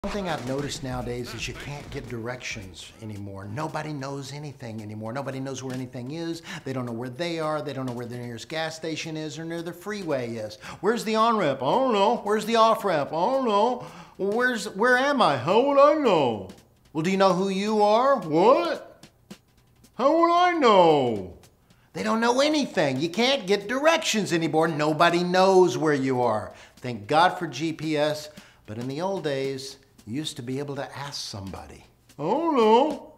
One thing I've noticed nowadays is you can't get directions anymore. Nobody knows anything anymore. Nobody knows where anything is. They don't know where they are. They don't know where the nearest gas station is or near the freeway is. Where's the on-ramp? I don't know. Where's the off-ramp? I don't know. Well, where am I? How would I know? Well, do you know who you are? What? How would I know? They don't know anything. You can't get directions anymore. Nobody knows where you are. Thank God for GPS, but in the old days, you used to be able to ask somebody. I don't know.